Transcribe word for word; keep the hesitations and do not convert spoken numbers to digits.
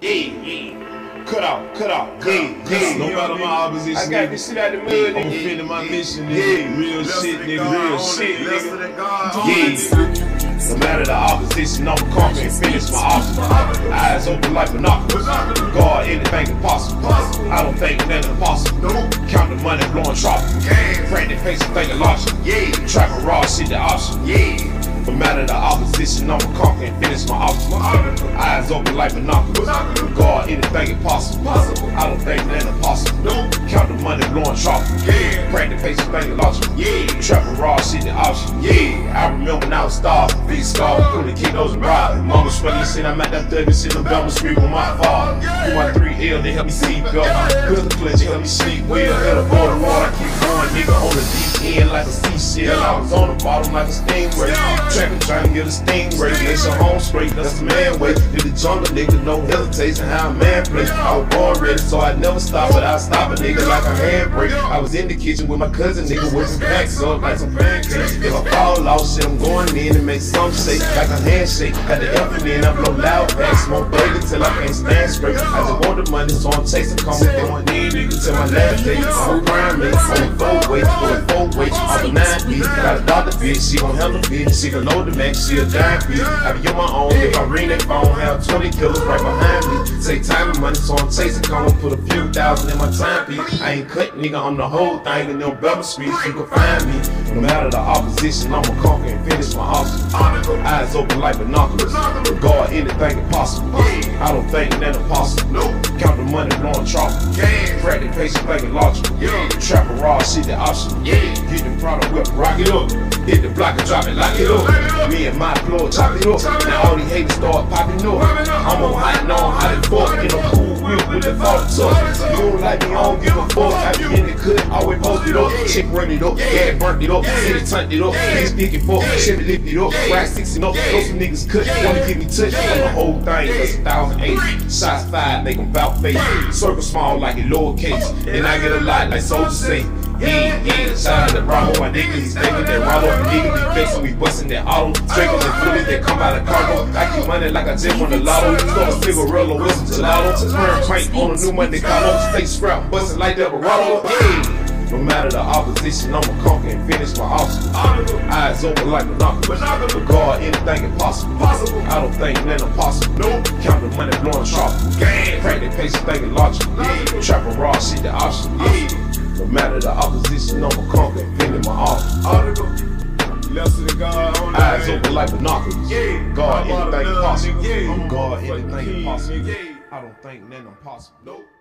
Yeah, yeah. Cut out, cut out, yeah, yeah. No matter my opposition, I got this shit out the mud, nigga. I'm feeling my mission, nigga. Yeah. Real shit, nigga. Real shit, nigga. Yeah. No matter the opposition, I'm conquering and finish my option. Eyes open like binoculars. Guard anything impossible. I don't think nothing impossible. Count the money, blowing tropical. Frantic face and think of logic. Trap a raw shit, the option. Yeah. No matter the opposition, I'ma conquer and finish my option. Eyes open like binoculars. Guard anything impossible. I don't think nothing impossible. Count the money, blowing tropical. Frantic face and think of logic. Trap a raw shit, the option. Yeah. I remember when I was starving. Big scar, through the kiddos and robbing. Mama struggling shit, I'm at that thirty shit, I'm down the street with my father. Through my three L, they help me sleep up. Pistol clutch, help me sleep well. Hit a border water, I keep going, nigga, on the deep end like a seashell. I was on the bottom like a stingray. Trapping, trying to get a stingray. Make your home straight, that's the man way. In the jungle, nigga, no hesitation, how a man play. I was born ready, so I never stop, but I stop a nigga like a handbrake. I was in the kitchen with my cousin, nigga, whipping packs up like some pancakes. If I fall off, shit, I'm going in and make some shake, like a handshake. Got the F in I blow loud packs, smoke baby till I can't stand straight. I just want the money, so I'm chasing, come with going in, nigga, till my last day. I'm a crime, man, I'm a four way, going four way. I'm a nine beat, got a doctor bitch, she gon' handle bitch, she gon' load the max, she a dime beat. I be on my own, if I ring that phone, have twenty killers right behind me. Take time and money, so I'm chasing, come and put a few thousand in my time beat. I ain't cut, nigga, I'm the whole thing in them Bubba streets, you can find me. No matter the opposition, I'ma conquer and finish my option. Eyes open like binoculars. Guard anything impossible. I don't think that impossible. Count the money, blowing tropical. Practice patient, thinking logical. Trap a raw shit, the option. Get the product whip, rock it up. Hit the block and drop it, lock it up. Me and my floor, chop it up. Now all these haters start popping up. I'm on hot and on, hot and fuck. In a cool wheel with the fault tuck. You don't like me, I don't give a fuck. I be in the cut, always post it up. Chick run it up, gas burnt it up. City turned it up, niggas picking fuck. Chevy lift it up, ride sixing up. Those some niggas cut, wanna give me touch on the whole thing. That's a thousand eight. Shots fired, make them bout face. Circle small like it lowercase. And I get a lot like soldiers say. Yeah, yeah, shout out to Bravo, my niggas, he's thinking that Rollo. The nigga be facing, we bustin' that auto. Drinking the fluid that come out of cargo. I keep money like I just won the lotto. Throw a cigarillo with some gelato. Swearing crank on a new Monte Carlo. Stay scrap, bustin' like that Rollo. Yeah. No matter the opposition, I'ma conquer and finish my option. Eyes open like binoculars. Guard anything impossible. I don't think nothing impossible. Count the money, blowing tropical. Practice patient, thinking logical. Trap a raw shit, the option. No matter the opposition, I'ma conquer and finish my option. Eyes open like binoculars. Guard anything impossible. Guard anything impossible. I don't think nothing impossible.